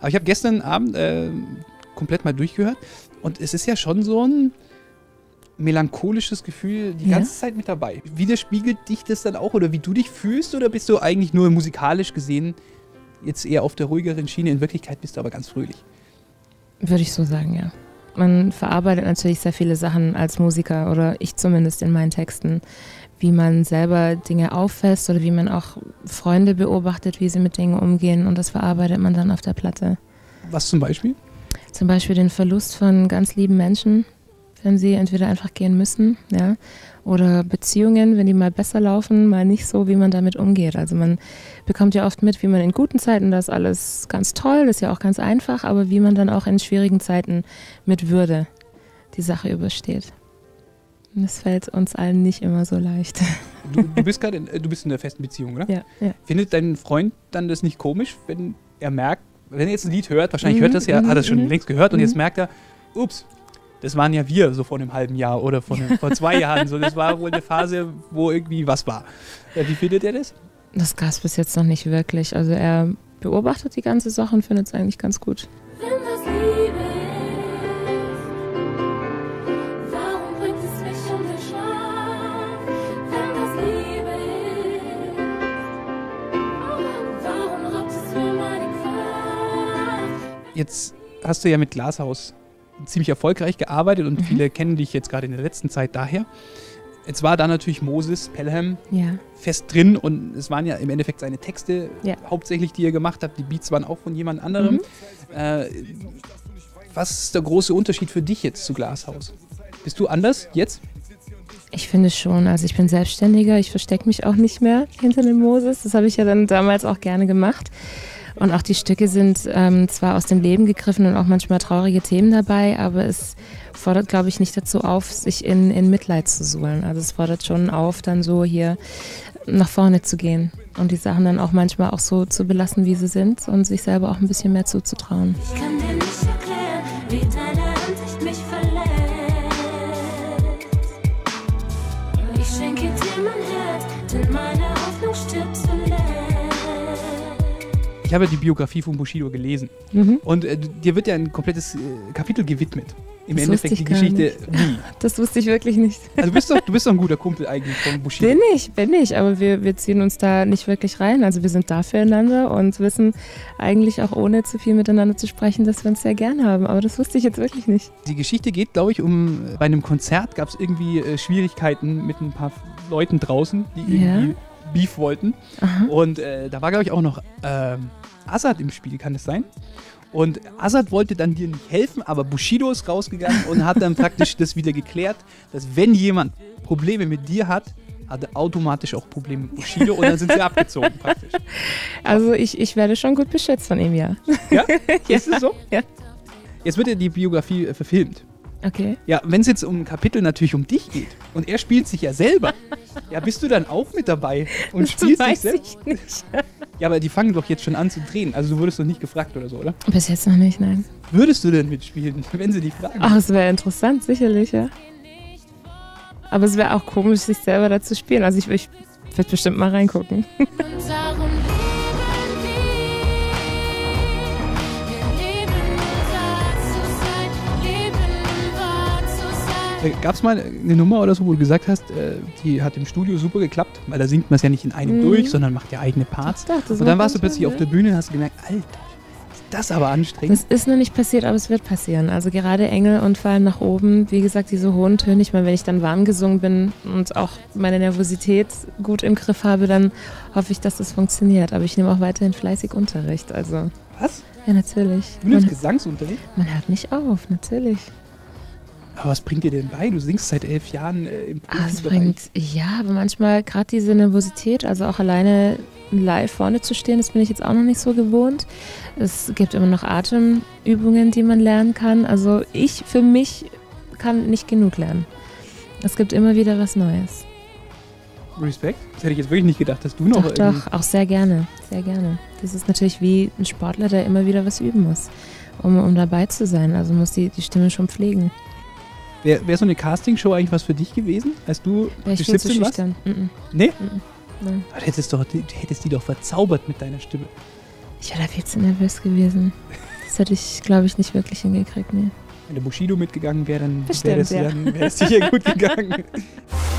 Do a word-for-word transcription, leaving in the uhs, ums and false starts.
Aber ich habe gestern Abend äh, komplett mal durchgehört und es ist ja schon so ein melancholisches Gefühl die Ja. ganze Zeit mit dabei. Widerspiegelt dich das dann auch oder wie du dich fühlst oder bist du eigentlich nur musikalisch gesehen jetzt eher auf der ruhigeren Schiene? In Wirklichkeit bist du aber ganz fröhlich. Würde ich so sagen, ja. Man verarbeitet natürlich sehr viele Sachen als Musiker oder ich zumindest in meinen Texten, wie man selber Dinge auffasst oder wie man auch Freunde beobachtet, wie sie mit Dingen umgehen und das verarbeitet man dann auf der Platte. Was zum Beispiel? Zum Beispiel den Verlust von ganz lieben Menschen, wenn sie entweder einfach gehen müssen, ja, oder Beziehungen, wenn die mal besser laufen, mal nicht so, wie man damit umgeht. Also man bekommt ja oft mit, wie man in guten Zeiten, das ist alles ganz toll, das ist ja auch ganz einfach, aber wie man dann auch in schwierigen Zeiten mit Würde die Sache übersteht. Und das fällt uns allen nicht immer so leicht. Du, du bist gerade in, du bist in einer festen Beziehung, oder? Ja, ja. Findet dein Freund dann das nicht komisch, wenn er merkt, wenn er jetzt ein Lied hört, wahrscheinlich Mhm, hört das ja, mhm, hat er es schon mhm. längst gehört und Mhm. jetzt merkt er, ups, das waren ja wir so vor einem halben Jahr oder vor, einem, vor zwei Jahren. So, das war wohl eine Phase, wo irgendwie was war. Ja, wie findet er das? Das gab es bis jetzt noch nicht wirklich. Also er beobachtet die ganze Sache und findet es eigentlich ganz gut. Wenn das Liebe ist, warum bringt es mich um den Schlaf? Wenn das Liebe ist, warum raubt es mir meine Kraft? Jetzt hast du ja mit Glashaus ziemlich erfolgreich gearbeitet und Mhm. viele kennen dich jetzt gerade in der letzten Zeit daher. Jetzt war da natürlich Moses Pelham Ja. fest drin und es waren ja im Endeffekt seine Texte Ja. hauptsächlich, die ihr gemacht habt. Die Beats waren auch von jemand anderem. Mhm. Äh, was ist der große Unterschied für dich jetzt zu Glashaus? Bist du anders jetzt? Ich finde schon. Also ich bin Selbstständiger, ich verstecke mich auch nicht mehr hinter dem Moses. Das habe ich ja dann damals auch gerne gemacht. Und auch die Stücke sind ähm, zwar aus dem Leben gegriffen und auch manchmal traurige Themen dabei, aber es fordert, glaube ich, nicht dazu auf, sich in, in Mitleid zu suhlen. Also es fordert schon auf, dann so hier nach vorne zu gehen und die Sachen dann auch manchmal auch so zu belassen, wie sie sind und sich selber auch ein bisschen mehr zuzutrauen. Ich kann dir nicht erklären, wie deine Ansicht mich verletzt. Ich schenke dir mein Herz, denn meine Hoffnung stirbt zuletzt. Ich habe die Biografie von Bushido gelesen Mhm. und äh, dir wird ja ein komplettes äh, Kapitel gewidmet. Im Das Endeffekt wusste die ich gar Geschichte. Wie? Das wusste ich wirklich nicht. Also du bist doch, du bist doch ein guter Kumpel eigentlich von Bushido. Bin ich, bin ich, aber wir, wir ziehen uns da nicht wirklich rein. Also wir sind da füreinander und wissen eigentlich auch ohne zu viel miteinander zu sprechen, dass wir uns sehr gern haben. Aber das wusste ich jetzt wirklich nicht. Die Geschichte geht, glaube ich, um, bei einem Konzert gab es irgendwie äh, Schwierigkeiten mit ein paar Leuten draußen, die Ja. irgendwie Beef wollten. Aha. Und äh, da war, glaube ich, auch noch ähm, Azad im Spiel, kann es sein? Und Azad wollte dann dir nicht helfen, aber Bushido ist rausgegangen und hat dann praktisch das wieder geklärt, dass wenn jemand Probleme mit dir hat, hat er automatisch auch Probleme mit Bushido und dann sind sie abgezogen praktisch. Also ich, ich werde schon gut beschützt von ihm, ja. Ja? Ist es so? Ja. Jetzt wird ja die Biografie äh, verfilmt. Okay. Ja, wenn es jetzt um ein Kapitel natürlich um dich geht und er spielt sich ja selber, ja, bist du dann auch mit dabei und Das spielst dich weiß selber? ich nicht. Ja, aber die fangen doch jetzt schon an zu drehen. Also du wurdest doch nicht gefragt oder so, oder? Bis jetzt noch nicht, nein. Würdest du denn mitspielen, wenn sie dich fragen? Ach, es wäre interessant, sicherlich, ja. Aber es wäre auch komisch, sich selber da zu spielen. Also ich, ich werde bestimmt mal reingucken. Und darum leben wir. Wir leben wahr zu sein, leben wahr zu sein. Gab es mal eine Nummer oder so, wo du gesagt hast, äh, die hat im Studio super geklappt, weil da singt man es ja nicht in einem Mhm. durch, sondern macht ja eigene Parts. Doch, das Und dann war warst du ganz plötzlich schön, auf der Bühne und hast gemerkt, Alter, ist das aber anstrengend. Das ist noch nicht passiert, aber es wird passieren. Also gerade Engel und Fallen nach oben, wie gesagt, diese hohen Töne. Ich meine, wenn ich dann warm gesungen bin und auch meine Nervosität gut im Griff habe, dann hoffe ich, dass das funktioniert. Aber ich nehme auch weiterhin fleißig Unterricht. Also, Was? ja, natürlich. Du nimmst Man, Gesangsunterricht? man hört nicht auf, natürlich. Aber was bringt dir denn bei? Du singst seit elf Jahren äh, im Ah, es Profibereich. bringt, ja, aber manchmal gerade diese Nervosität, also auch alleine live vorne zu stehen, das bin ich jetzt auch noch nicht so gewohnt. Es gibt immer noch Atemübungen, die man lernen kann. Also ich für mich kann nicht genug lernen. Es gibt immer wieder was Neues. Respekt. Das hätte ich jetzt wirklich nicht gedacht, dass du noch Doch, irgendwie- doch, auch sehr gerne, sehr gerne. Das ist natürlich wie ein Sportler, der immer wieder was üben muss, um, um dabei zu sein. Also muss die, die Stimme schon pflegen. Wäre wär so eine Castingshow eigentlich was für dich gewesen, als du Wäre ich bis viel zu siebzehn warst? schüchtern. Mm-mm, Nee? mm-mm, nein. Aber Du hättest, doch, du hättest die doch verzaubert mit deiner Stimme. Ich wäre da viel zu nervös gewesen. Das hätte ich, glaube ich, nicht wirklich hingekriegt, nee. Wenn der Bushido mitgegangen wäre, dann Bestimmt, wäre es ja. dann wäre es sicher gut gegangen.